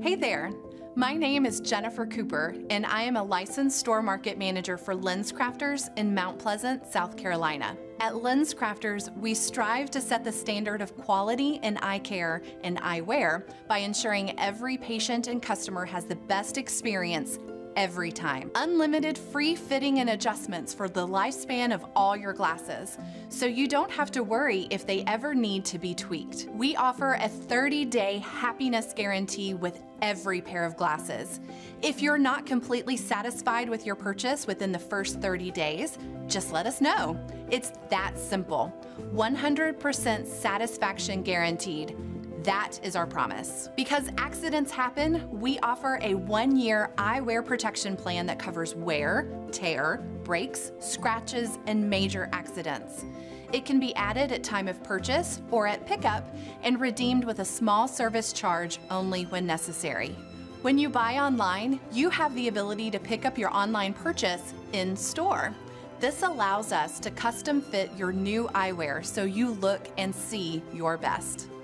Hey there, my name is Jennifer Cooper, and I am a licensed store market manager for LensCrafters in Mount Pleasant, South Carolina. At LensCrafters, we strive to set the standard of quality in eye care and eyewear by ensuring every patient and customer has the best experience every time. Unlimited free fitting and adjustments for the lifespan of all your glasses, so you don't have to worry if they ever need to be tweaked. We offer a 30-day happiness guarantee with every pair of glasses. If you're not completely satisfied with your purchase within the first 30 days, just let us know. It's that simple. 100% satisfaction guaranteed. That is our promise. Because accidents happen, we offer a 1-year eyewear protection plan that covers wear, tear, breaks, scratches, and major accidents. It can be added at time of purchase or at pickup and redeemed with a small service charge only when necessary. When you buy online, you have the ability to pick up your online purchase in store. This allows us to custom fit your new eyewear so you look and see your best.